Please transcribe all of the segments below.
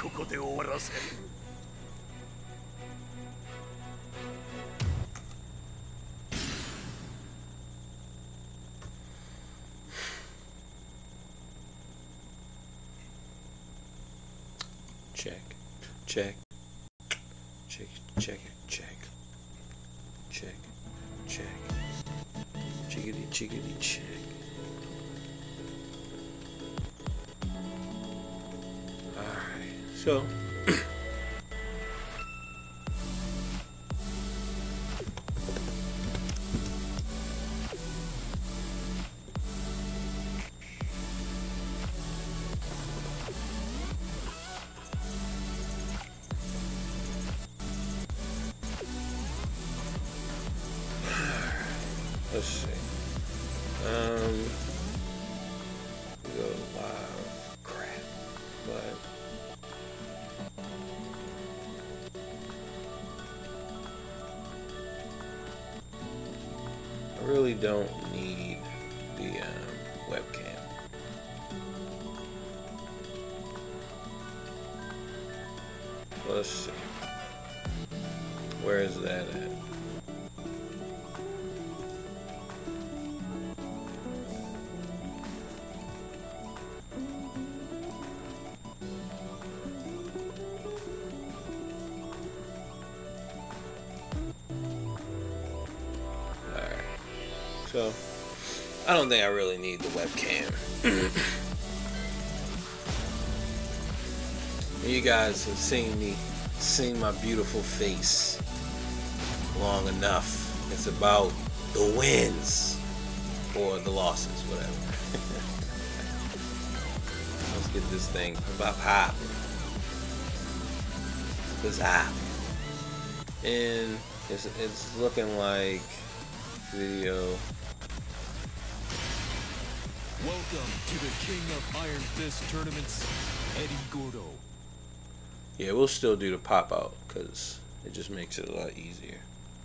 ここで終わらせる。 Check, check, check, check, check, check, check, chickity, chickity, check. Alright, so let's see. Go live. Crap. But I really don't need the webcam. Let's see. Where is that at? So, I don't think I really need the webcam. You guys have seen my beautiful face long enough. It's about the wins or the losses, whatever. Let's get this thing about popping. It's hot. And it's looking like video. Welcome to the King of Iron Fist tournaments, Eddie Gordo. Yeah, we'll still do the pop out because it just makes it a lot easier.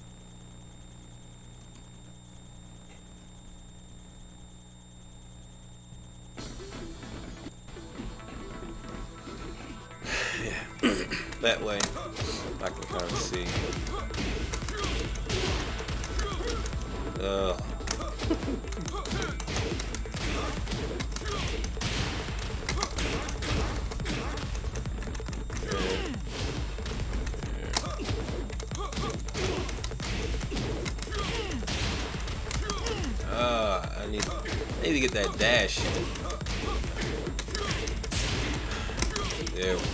Yeah, that way I can kind of see. I need to get that dash. There we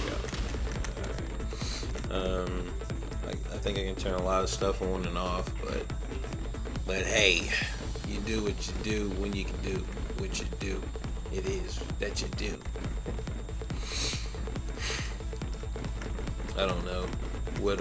go. I think I can turn a lot of stuff on and off, but hey, you do what you do when you can do what you do. It is that you do. I don't know what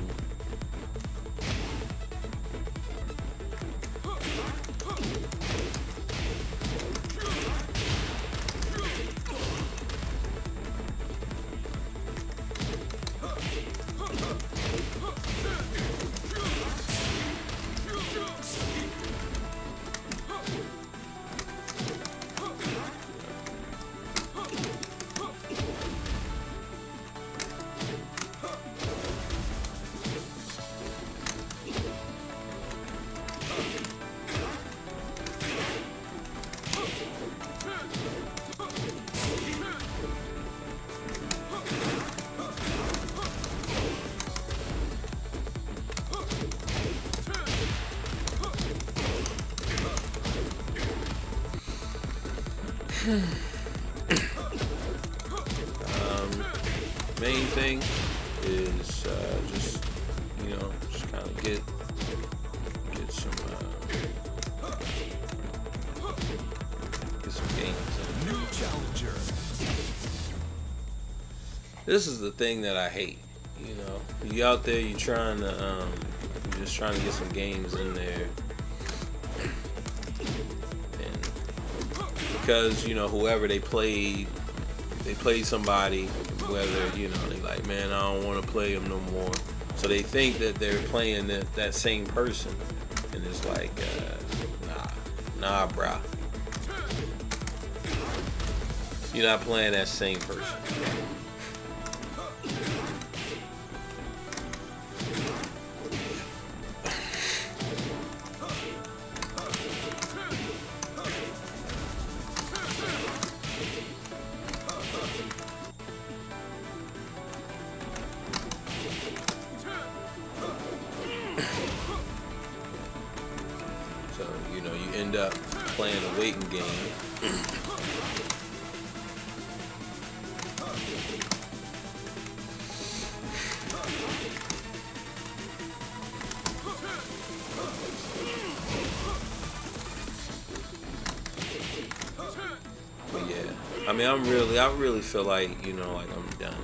main thing is just, you know, just kind of get some games in. New challenger. This is the thing that I hate. You know, you out there, you're trying to you're just trying to get some games in there, and because, you know, whoever they played somebody, whether, you know, they like, man, I don't want to play them no more, so they think that they're playing that same person, and it's like, nah, brah, you're not playing that same person. playing a waiting game. But yeah, I mean, I really feel like, you know, like I'm done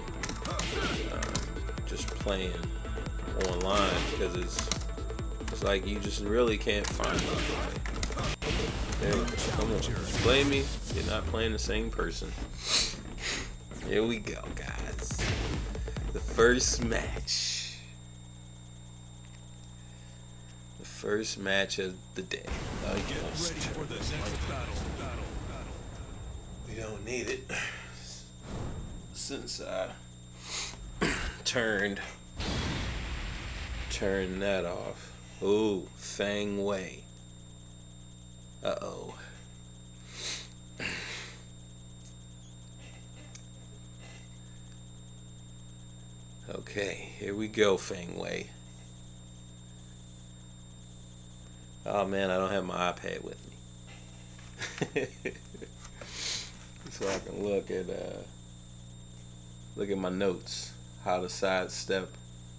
just playing online, because it's like you just really can't find nobody. There you go. Come on, play me. You're not playing the same person. Here we go, guys. The first match. The first match of the day. Oh, Get ready for the next battle. We don't need it since I turned that off. Ooh, Feng Wei. Uh-oh. Okay, here we go, Feng Wei. Oh man, I don't have my iPad with me. So I can look at my notes, how to sidestep.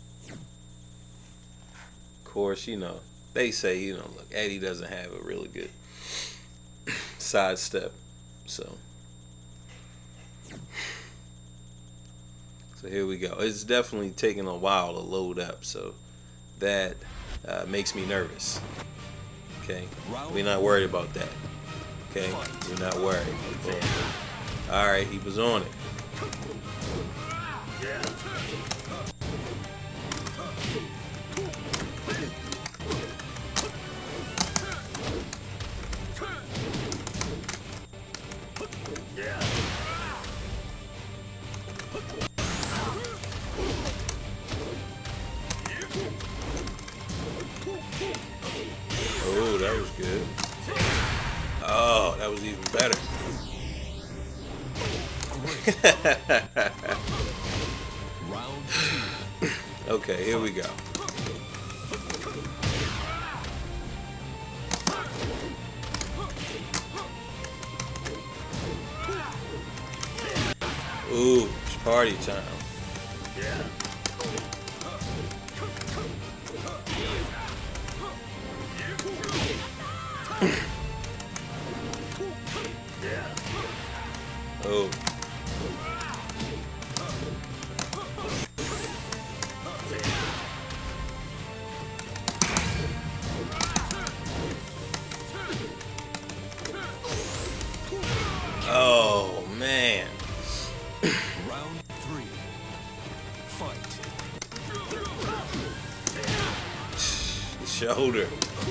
Of course, you know, they say, you know, look, Eddie doesn't have a really good sidestep, so here we go. It's definitely taking a while to load up, so that makes me nervous. Okay, we're not worried about that. Okay, we're not worried. All right, he was on it. Oh, that was good. Oh, that was even better. Round 2. Okay, here we go. Ooh, it's party time. Oh. Oh man. Round 3. Fight. Shoulder.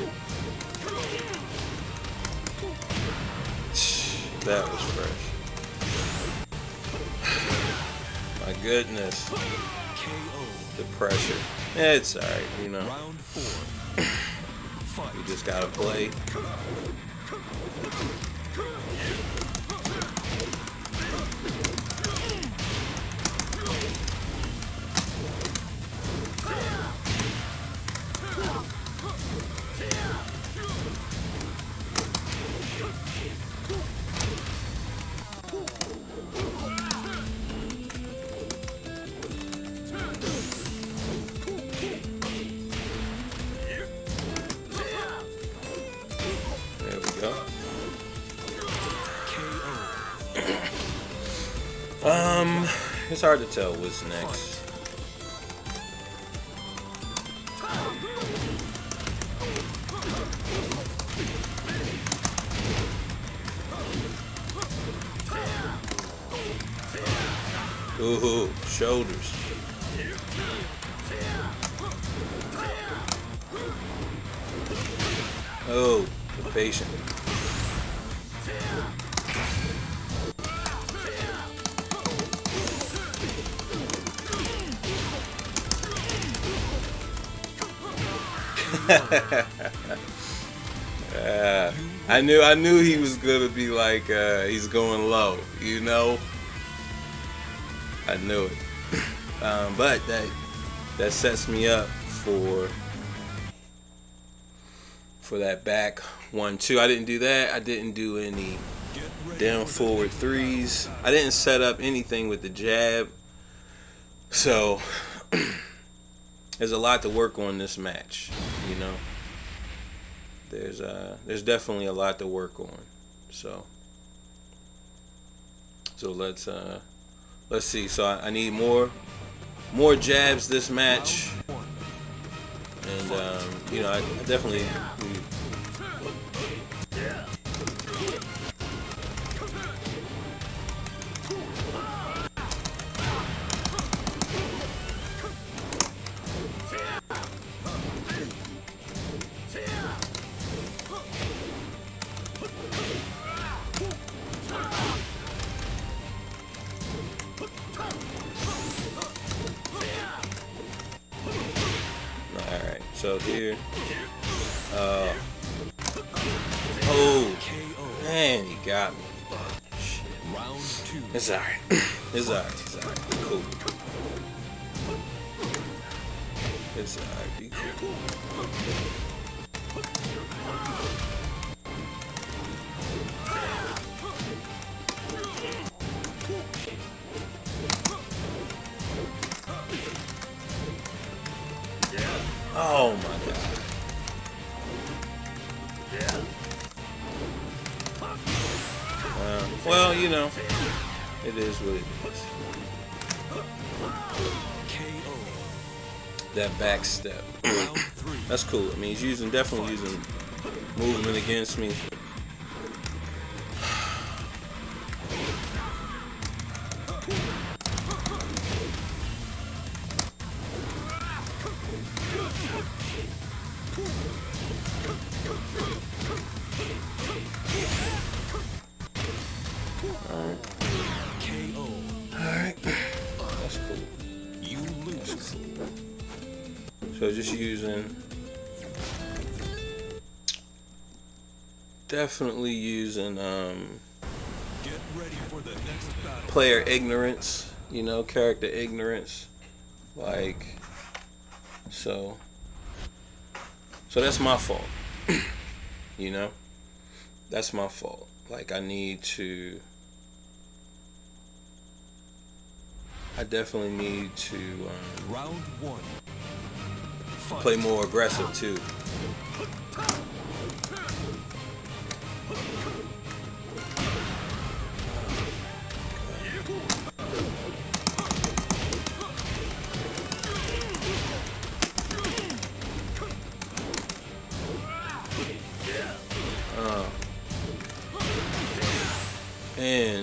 That was fresh. My goodness. KO. The pressure. It's alright, you know. Round 4. Fight. You just gotta play. There we go. It's hard to tell what's next. Ooh, shoulders. Oh, the patient. I knew he was gonna be like he's going low, you know. I knew it, but that sets me up for that back 1-2. I didn't do that. I didn't do any down forward threes. I didn't set up anything with the jab. So there's a lot to work on this match, you know. There's definitely a lot to work on. So let's see. So I need more jabs this match. And you know, I definitely need. So here, oh man, he got me. Shit. It's alright. It's alright. It's alright. Cool. It's alright. Be cool. Oh my god. Well, you know, it is what it is. That back step. That's cool. I mean, he's definitely using movement against me. So just using, definitely using Get ready for the next battle. Player ignorance, you know, character ignorance, like, so that's my fault, you know, that's my fault. Like, I definitely need to Round 1. play more aggressive too. And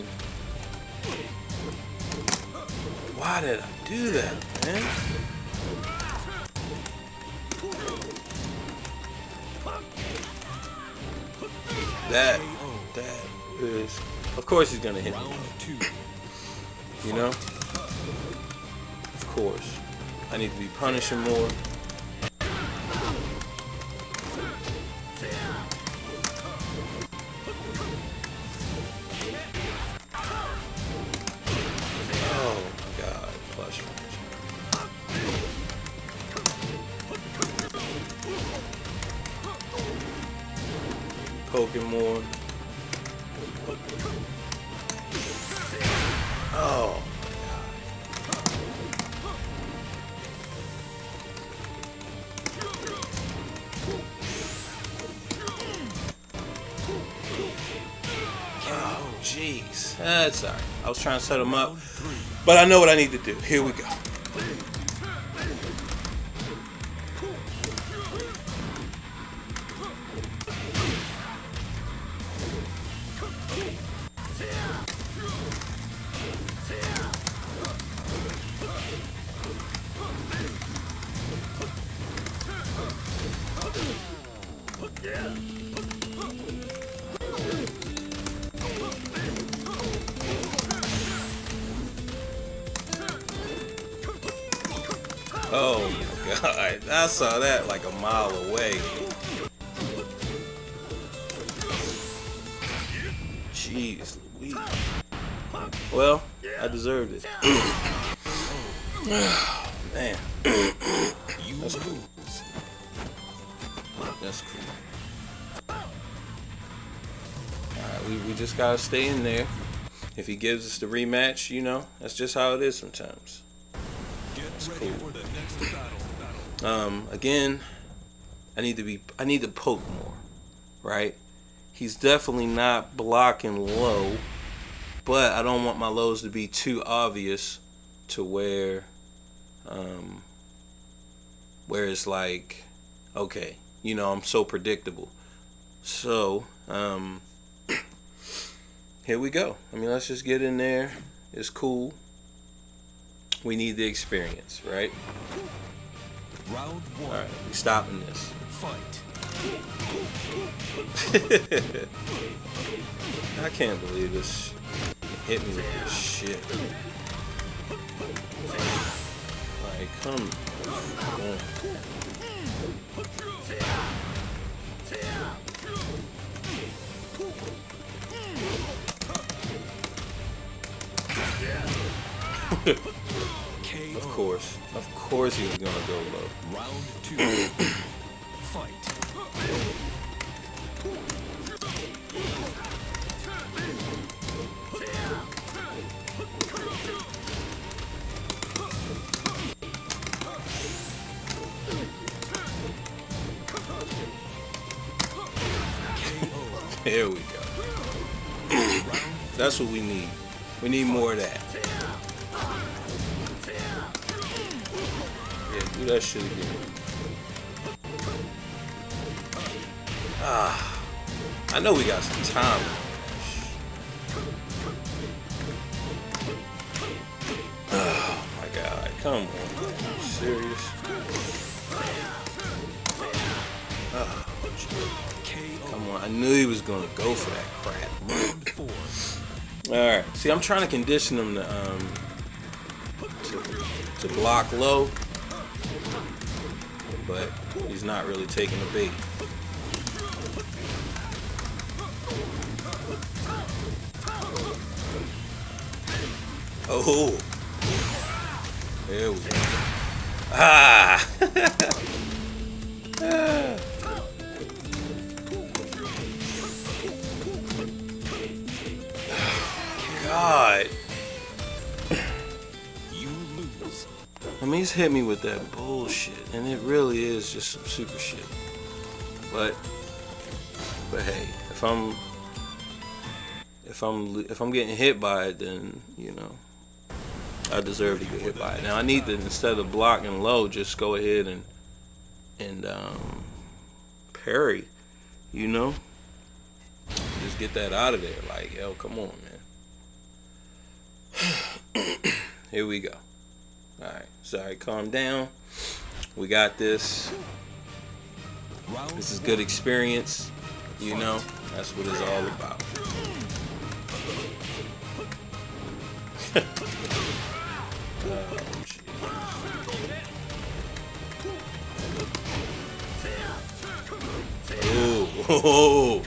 why did I do that, man? That is, of course he's gonna hit me, you know, of course. I need to be punishing more. Oh my god, flush. Poking more. Oh jeez, that's alright. I was trying to set him up, but I know what I need to do. Here we go. Oh my god, I saw that like a mile away. Jeez Louise. Well, I deserved it. Man. That's cool. That's cool. we just gotta stay in there. If he gives us the rematch, you know, that's just how it is sometimes. Get ready for the next battle. Again, I need to poke more, right? He's definitely not blocking low, but I don't want my lows to be too obvious to where it's like, okay, you know, I'm so predictable. So, here we go. I mean, let's just get in there. It's cool. We need the experience, right? Round 1. All right, we stopping this. Fight. I can't believe this hit me with this shit. Like, come on. Of course he was gonna go low. Round 2. Fight. Here we go. That's what we need. We need more of that. Yeah, do that shit again. I know we got some time. Oh my god, come on. Are you serious? Come on, I knew he was gonna go for that crap. Alright, see, I'm trying to condition him to block low, but he's not really taking the bait. Oh, there we go. Ah! God. You lose. I mean, he's hit me with that bullshit, and it really is just some super shit. But hey, if I'm getting hit by it, then you know I deserve to get hit by it. Now I need to, instead of blocking low, just go ahead and parry. You know, just get that out of there. Like, yo, come on, man. Here we go. Alright, sorry, calm down. We got this. This is good experience. You know, that's what it's all about. Oh,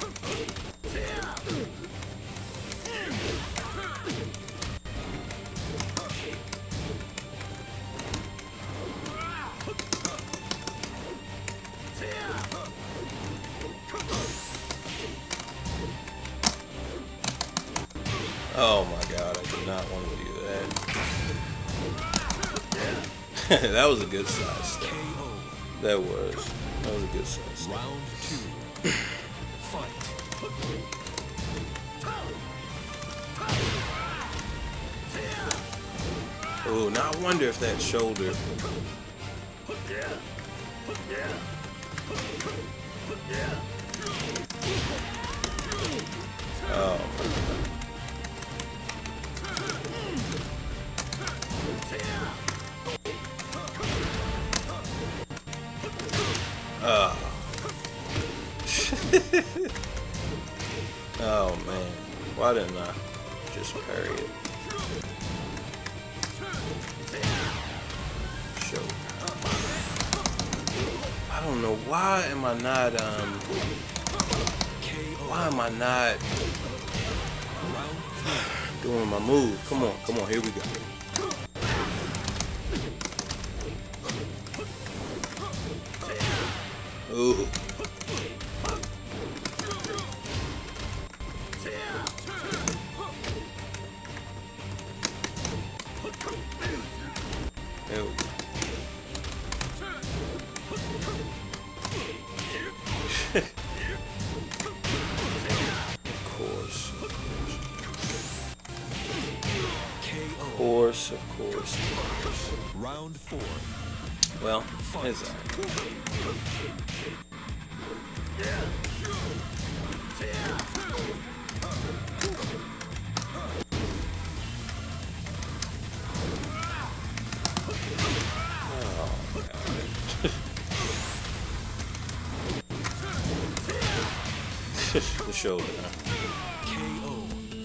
oh my god, I did not want to do that. That was a good side step. That was a good side step. Round 2. Fight. Oh, now I wonder if that shoulder. Oh. Oh man, why didn't I just parry it? Show. I don't know, why am I not doing my move? Come on, here we go. Ooh. There we go. Of course. Round 4. Well, it's all the shoulder. KO.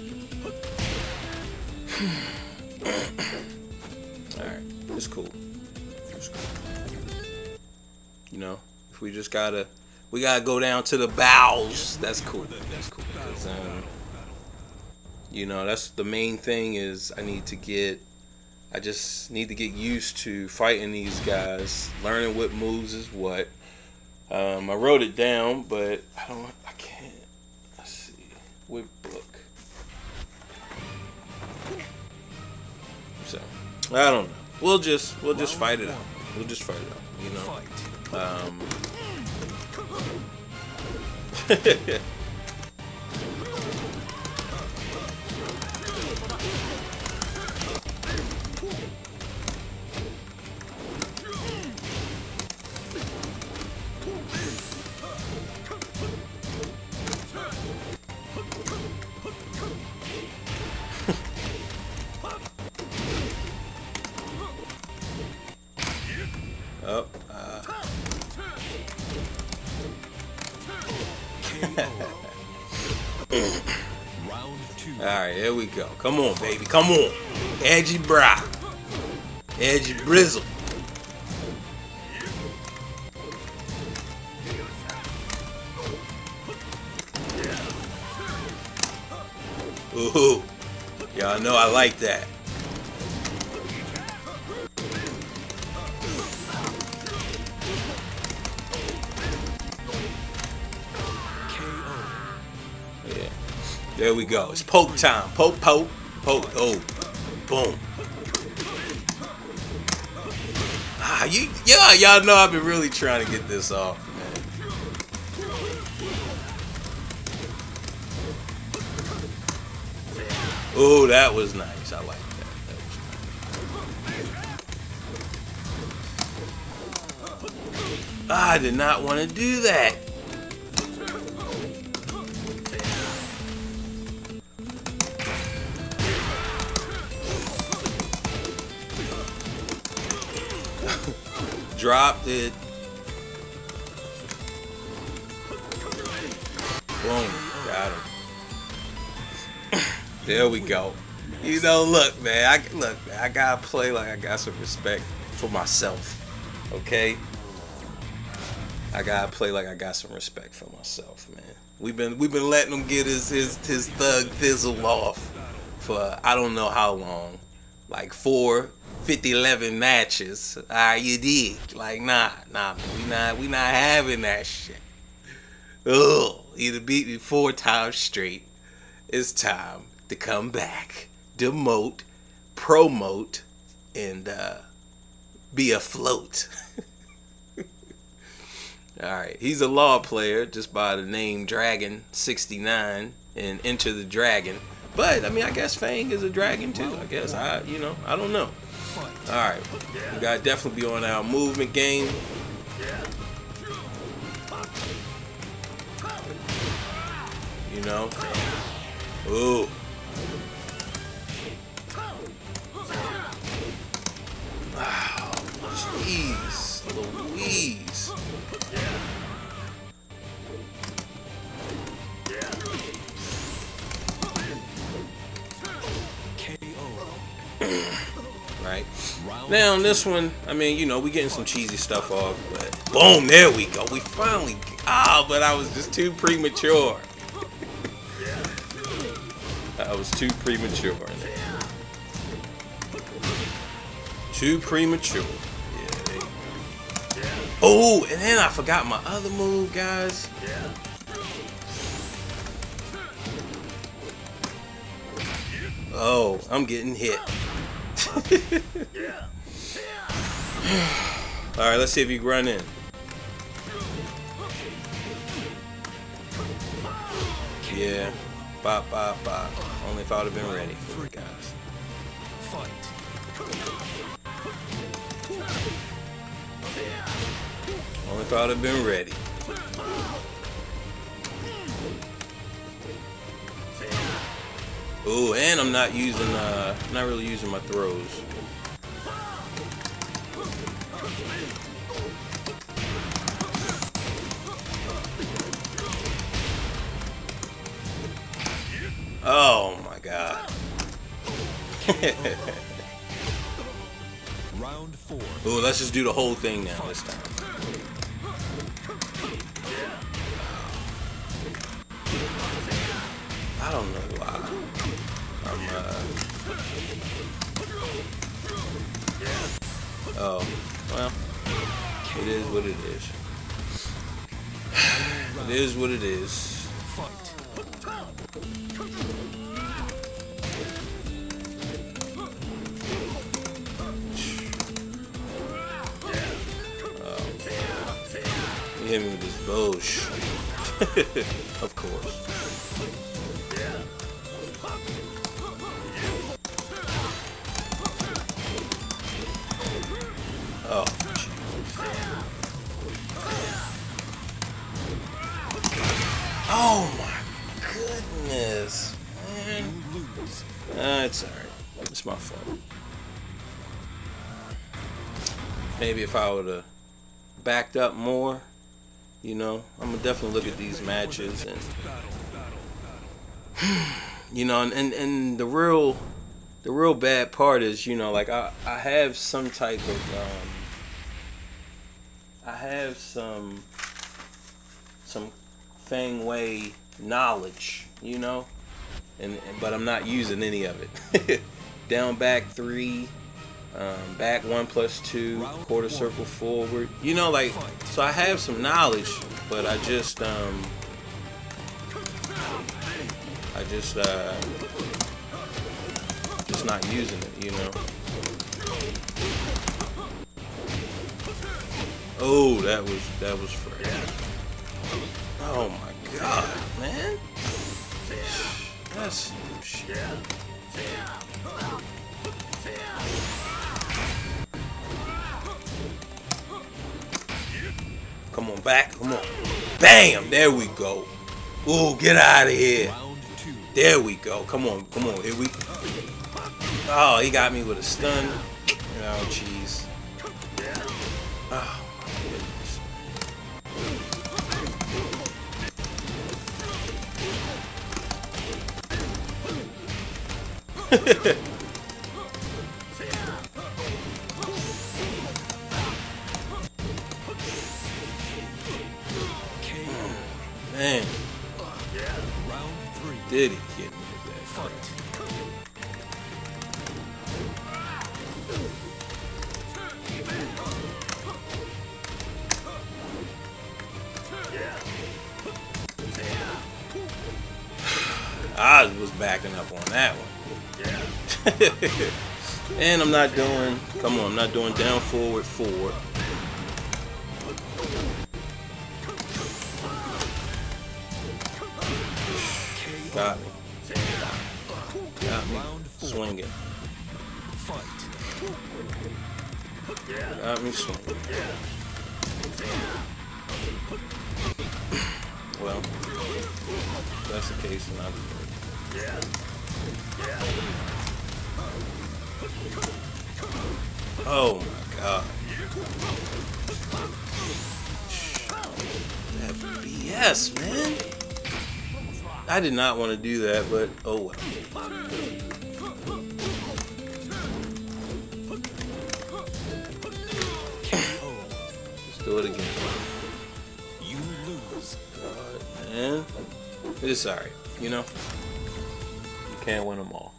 Alright, it's cool. It's cool. You know, if we just gotta go down to the bowels, that's cool. That's cool. 'Cause, you know, that's the main thing is I just need to get used to fighting these guys, learning what moves is what. I wrote it down, but I can't. Let's see. What book? So, I don't know. We'll just fight it out. We'll just fight it out, you know. Oh, Round 2. Alright, here we go. Come on, baby. Come on. Edgy brow. Edgy brizzle. Ooh. Y'all know I like that. Yeah. There we go. It's poke time. Poke, poke, poke. Oh, boom. Ah, y'all know I've been really trying to get this off, man. Oh, that was nice. I like that. I did not want to do that. Dropped it. Boom. Got him. There we go. You know, look, man. I gotta play like I got some respect for myself. Okay? I gotta play like I got some respect for myself, man. We've been letting him get his thug thizzle off for I don't know how long. Like 4 50-11 matches. You dig? Like nah, man. We not having that shit. Ugh. He done beat me 4 times straight. It's time to come back, demote, promote, and be afloat. Alright, he's a law player just by the name Dragon69 and Enter the Dragon. But I mean, I guess Fang is a dragon too. I guess I don't know. Alright, we gotta definitely be on our movement game. You know? Ooh. Wow. Jeez Louise. Right. Now on this one, I mean, you know, we getting some cheesy stuff off, but boom, there we go. We finally but I was just too premature. I was too premature. Too premature. Yeah. Oh, and then I forgot my other move, guys. Oh, I'm getting hit. Alright, let's see if you run in. Yeah. Bop, bop, bop. Only if I would have been ready for it, guys. Fight. Only if I would have been ready. Ooh, and I'm not using, not really using my throws. Oh my god. Round 4. Ooh, let's just do the whole thing now this time. I don't know why. Oh, well, it is what it is. It is what it is. Fight. You hit me with this bullshit. Of course. Oh, oh my goodness, man. It's alright. It's my fault. Maybe if I would have backed up more, you know, I'm gonna definitely look at these matches and, you know, and the real bad part is, you know, like I have some type of I have some Feng Wei knowledge, you know, but I'm not using any of it. Down back 3, back 1+2, quarter circle forward, you know, like, so I have some knowledge, but I just not using it, you know. Oh, that was fresh. Oh my god, man. That's shit. Come on, back. Come on. Bam! There we go. Ooh, get out of here. There we go. Come on. Come on. Here we. Oh, he got me with a stun. Oh, jeez. Oh, my goodness. Man. Round 3. Did he get me with that? Fight. I was backing up on that one. And I'm not doing, come on, I'm not doing down forward 4. Got me. Got me swinging. Got me swinging. Well, if that's the case, then I'll do it. Oh my god. That BS, man. I did not want to do that, but oh well. Let's do it again. You lose. God, man. It's alright, you know? You can't win them all.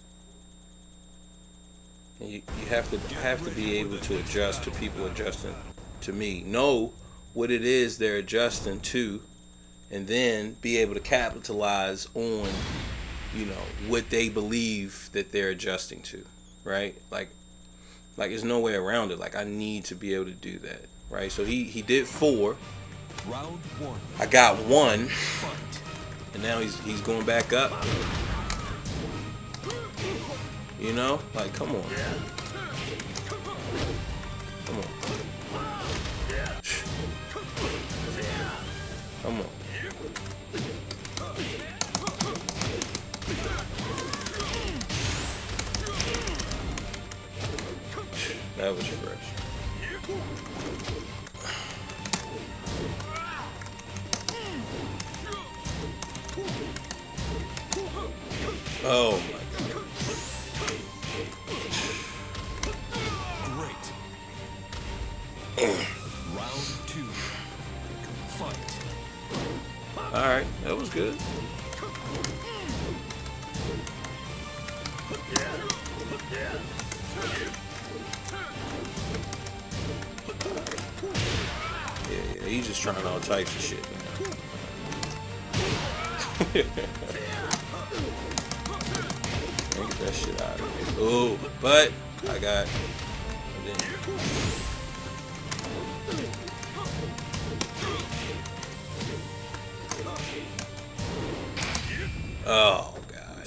And you have to be able to adjust to people adjusting to me. Know what it is they're adjusting to, and then be able to capitalize on, you know, what they believe that they're adjusting to, right? Like, Like, there's no way around it. Like, I need to be able to do that, right? So he did 4. Round 1. I got 1, Fight. and now he's going back up. You know, like, come on, come on, come on. That was fresh. Oh my God. Great. Round 2. Fight. Alright, that was good. Yeah, he's just trying all types of shit, man. Get that shit out of here. Oh, but I got. Oh God.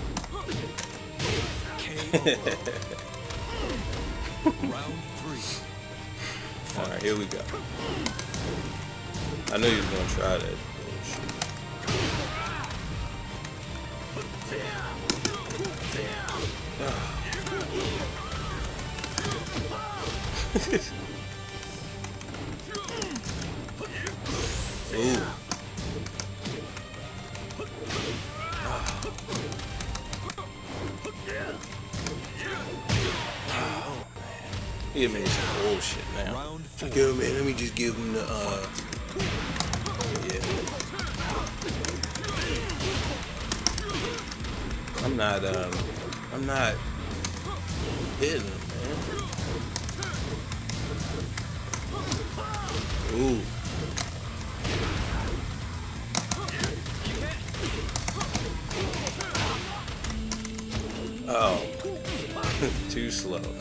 Round 3. All right, here we go. I knew you was gonna try that bullshit. Ooh. He made some bullshit now. Round 4. Yo, man, let me just give him the yeah. I'm not hitting him, man. Ooh. Oh. Too slow, man.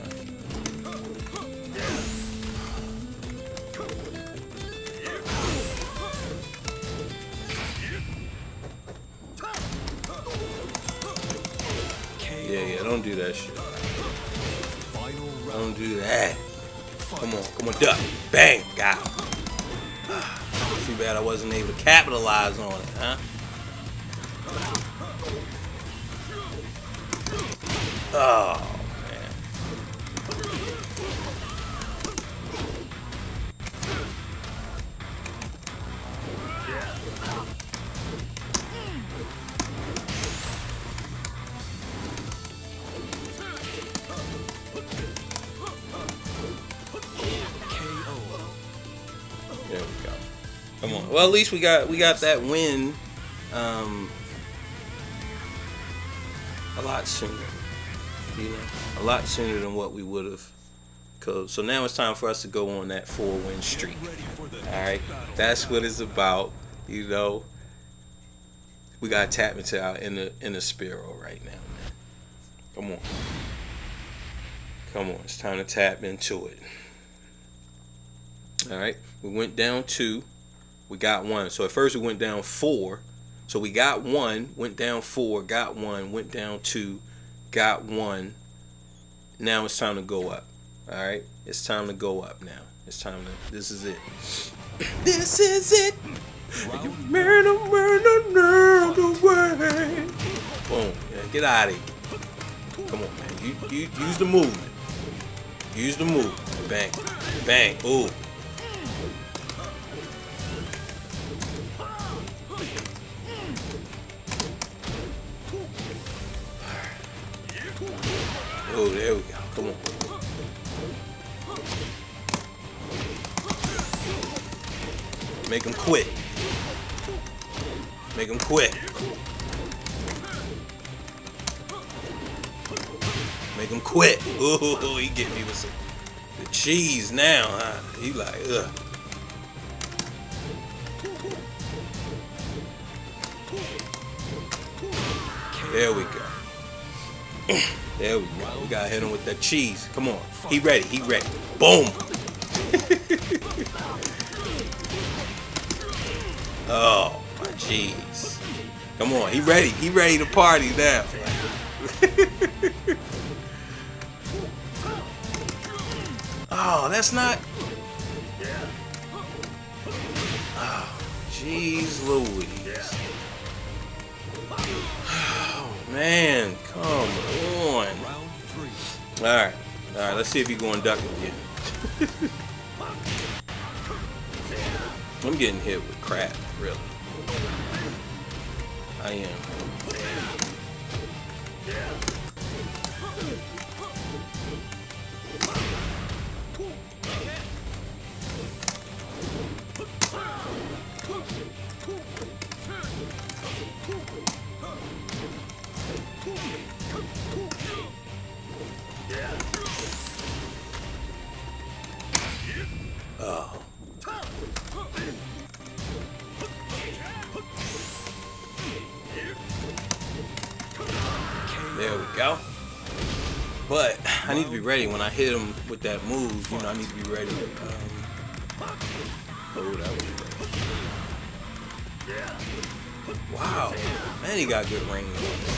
Yeah, don't do that shit. Final round. Don't do that. Come on, duck. Bang, got him. Too bad I wasn't able to capitalize on it, huh? Oh, man. There we go. Come on. Well, at least we got that win a lot sooner. You know, a lot sooner than what we would have. So now it's time for us to go on that 4-win streak. All right, that's what it's about. You know, we gotta tap into our inner Spearow right now, man. Come on, come on. It's time to tap into it. All right, we went down 2, we got 1. So at first we went down 4. So we got 1, went down 4, got 1, went down 2, got 1. Now it's time to go up. All right, it's time to go up now. It's time to. This is it. This is it. Murder away. Boom. Yeah, get out of here. Come on, man. You use the movement. Use the movement. Bang. Bang. Ooh. Oh, there we go. Come on. Make him quit. Make him quit. Make him quit. Ooh, he get me with some the cheese now, huh? He like, ugh. There we go. There we go. We gotta hit him with that cheese. Come on. He ready. He ready. Boom. Oh my jeez. Come on. He ready. He ready to party now. Oh, that's not. Oh, jeez Louise. Oh, man, come on. Alright, let's see if you're going duck again. I'm getting hit with crap, really. I am. Oh. There we go. But I need to be ready when I hit him with that move. You know, I need to be ready. Oh, that was great. Wow. Man, he got good range.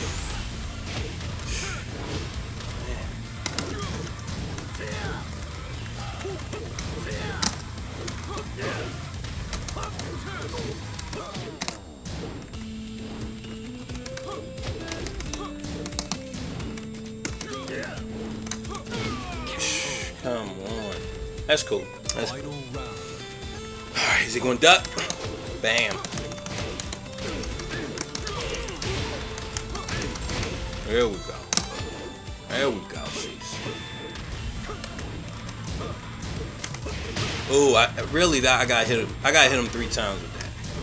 Come on. That's cool. That's cool. Alright, is he going to duck? Bam. There we go. There we go. Oh, I got hit him. I got hit him 3 times with that.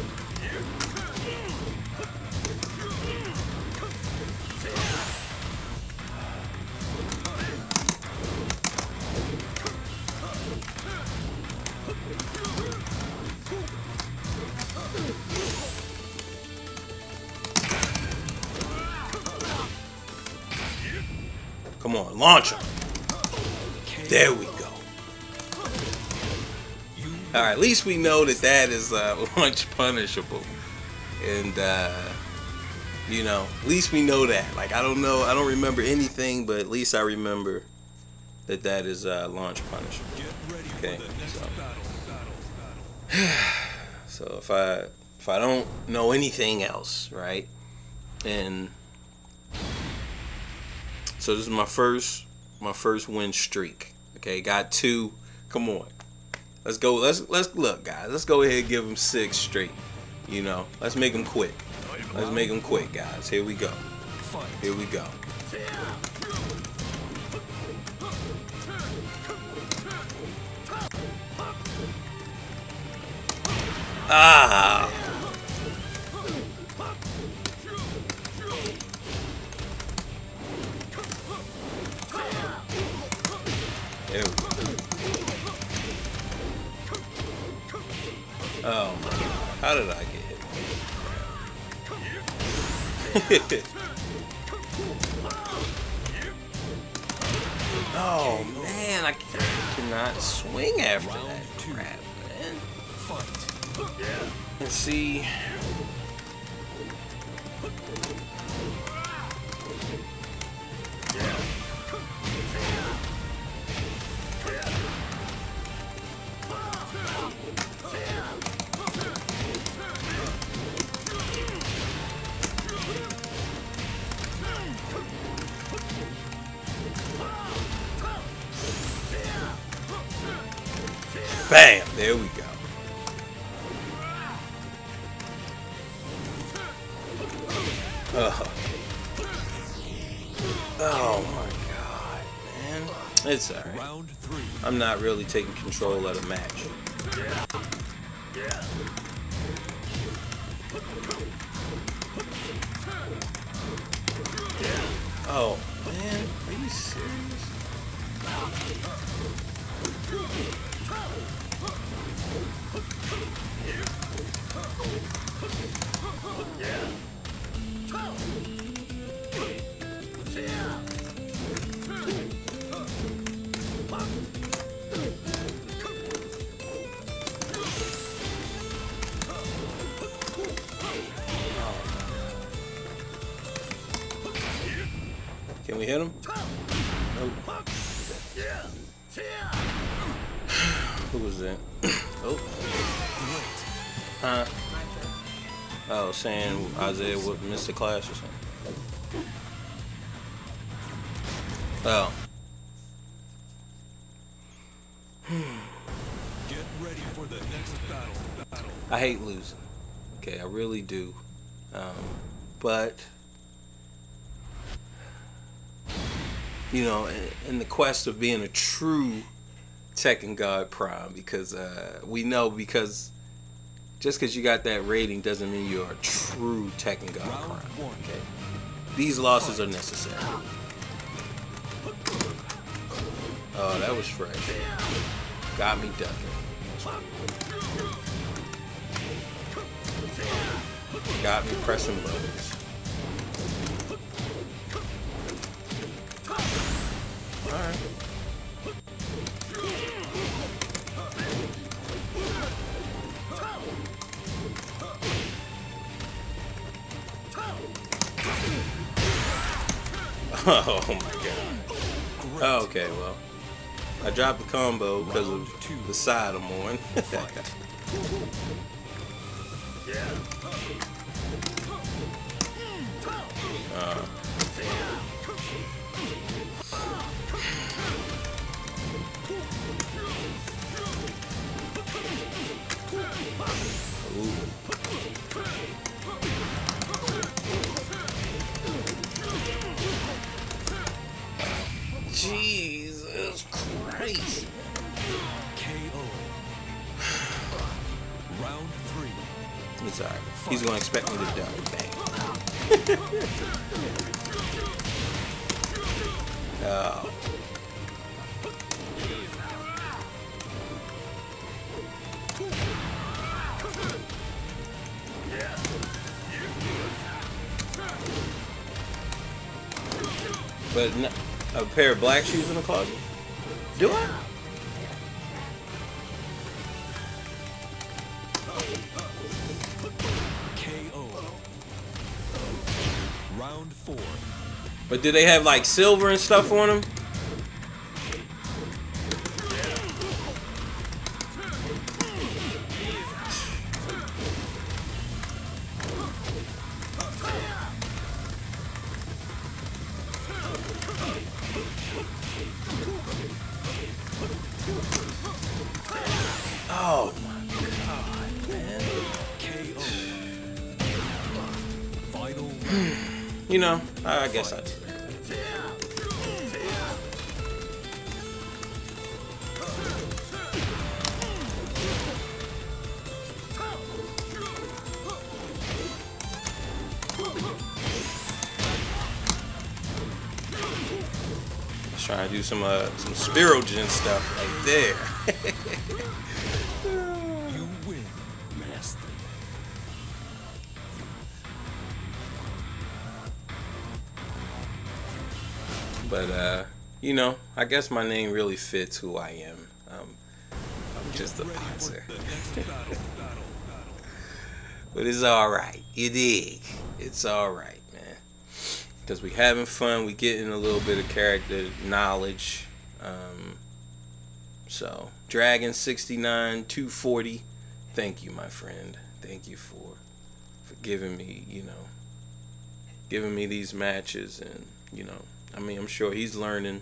Come on, launch him. There we go. All right, at least we know that that is launch punishable, and you know, at least we know that. Like, I don't know, I don't remember anything, but at least I remember that that is launch punishable. Okay, so if I don't know anything else, right, and so this is my first win streak. Okay, got 2. Come on. Let's go. Let's look, guys. Let's go ahead and give them 6 straight. You know, let's make them quit. Let's make them quit, guys. Here we go. Here we go. Ah. There we go. Oh my God. How did I get hit? Oh man, I cannot swing after that crap, man. Let's see. Bam! There we go. Oh my God, man. It's alright. I'm not really taking control of the match. Oh man, are you serious? we hit him? Nope. Who was that? Oh. Huh? Oh, saying Isaiah would miss the class or something. Oh. Get ready for the next battle. I hate losing. Okay, I really do. But you know, in the quest of being a true Tekken God Prime, because we know, because just because you got that rating doesn't mean you're a true Tekken God Prime. Okay, these losses are necessary. Oh, that was fresh. Got me ducking. Got me pressing buttons. Alright. Oh my god. Oh, okay, well. I dropped the combo because of the side I'm on. Jesus Christ. KO. Round 3. It's alright. He's gonna expect me to die. Bang. Oh. But a pair of black shoes in the closet? Do I? KO. Round 4. But do they have like silver and stuff on them? Oh my god, man. KO. Final round. You know, I guess I do. Just trying to do some Spirogen stuff right there. You win, master. But you know, I guess my name really fits who I am. I'm just a boxer. But it's alright. You dig? It's alright, man. Because we having fun. We getting a little bit of character knowledge. So, Dragon 69 240. Thank you, my friend. Thank you for giving me, you know, giving me these matches. And, you know, I mean, I'm sure he's learning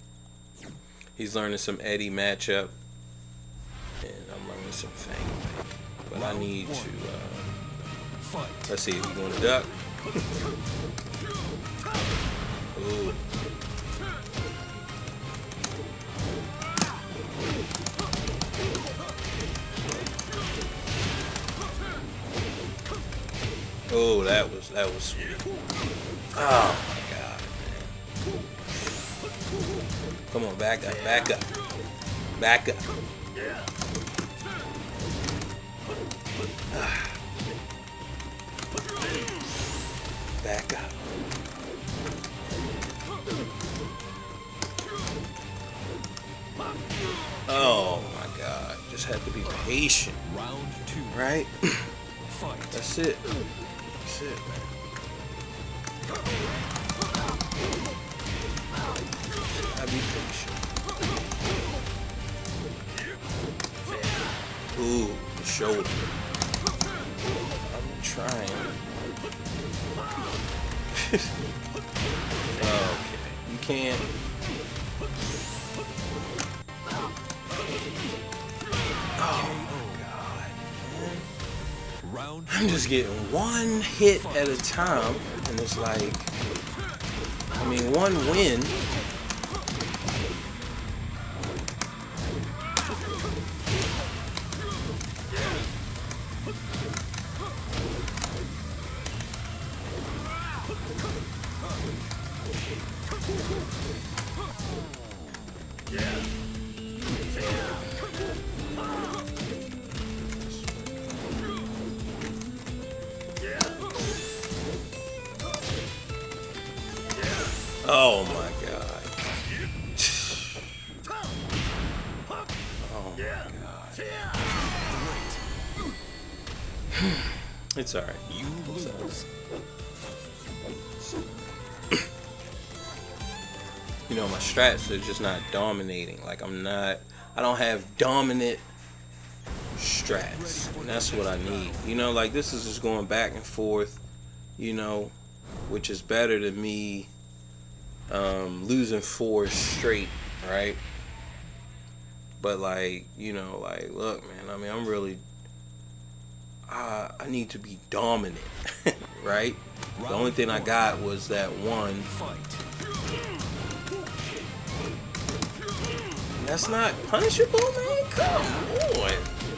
some Eddie matchup. And I'm learning some Fang. But I need to, let's see if we're going to duck. Ooh. Oh, that was sweet. Oh my god, man. Come on, back up, back up. Back up. Back up. Oh my god. Just have to be patient. Round 2. Right? Fight. That's it. That's it, man. Gotta be patient. Ooh, shoulder. I'm trying. Okay, you can't. Oh my god, man. Round I'm just getting one hit at a time, and it's like, I mean, one win. Oh my god. Oh my god. It's alright. you lose. You know, my strats are just not dominating. Like, I don't have dominant strats. And that's what I need. You know, like, this is just going back and forth, you know, which is better than me losing 4 straight, right? But, like, you know, like, look, man, I mean, I'm really, I need to be dominant, right? The only thing I got was that one. Fight. That's not punishable, man. Come on.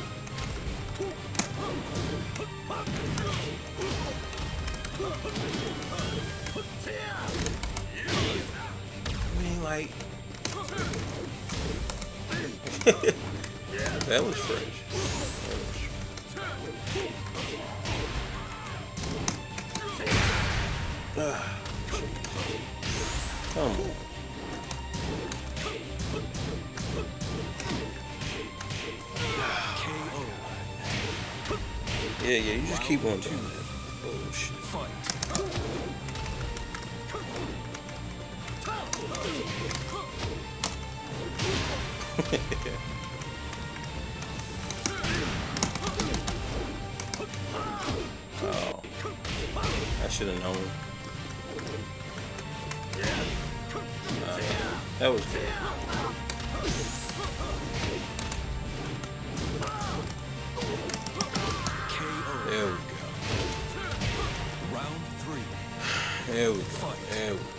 I mean, like, that was fresh. Come on. Yeah, you just keep on doing that. Oh, shit. Fight. Oh. I should have known. That was good. There we go. Round 3. There we go. There we go.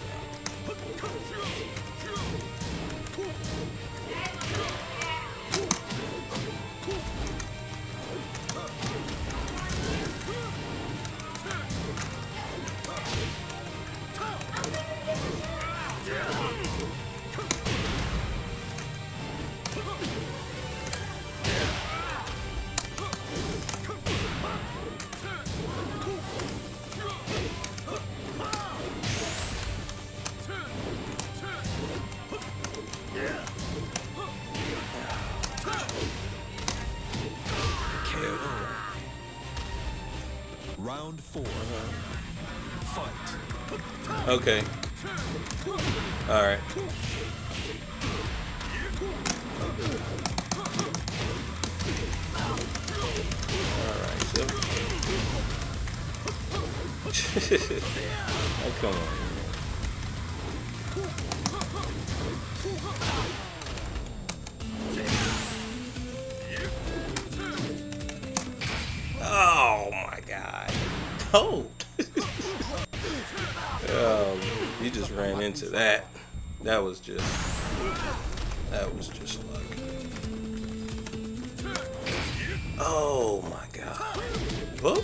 Round 4. Fight. Okay. All right. All right. So. Oh, come on. Oh my God. Oh. You just ran into that. That was just luck. Oh my God. Whoop.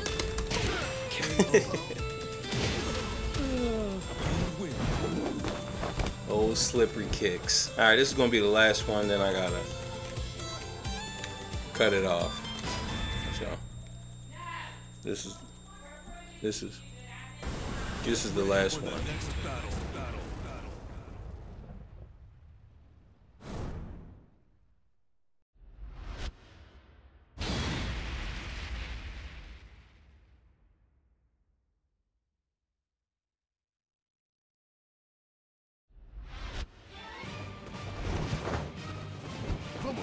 Old slippery kicks. All right, this is gonna be the last one. Then I gotta cut it off. So this is the last one. Next battle.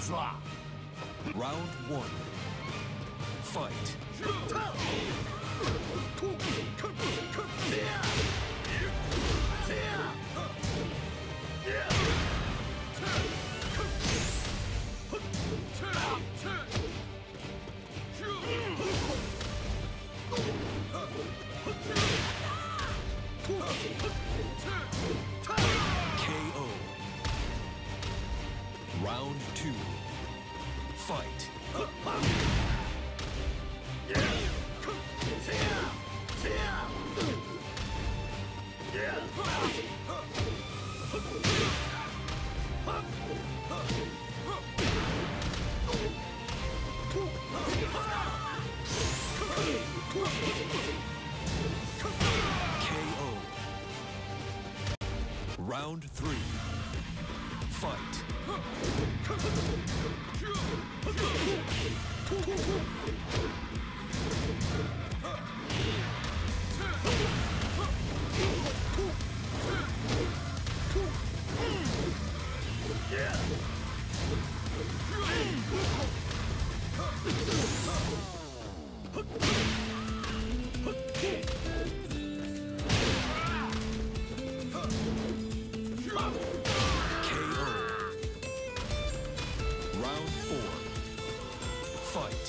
Round 1. Fight. KO. Round 2. Fight. KO. Round 3. Fight. KO. Round 4. Fight.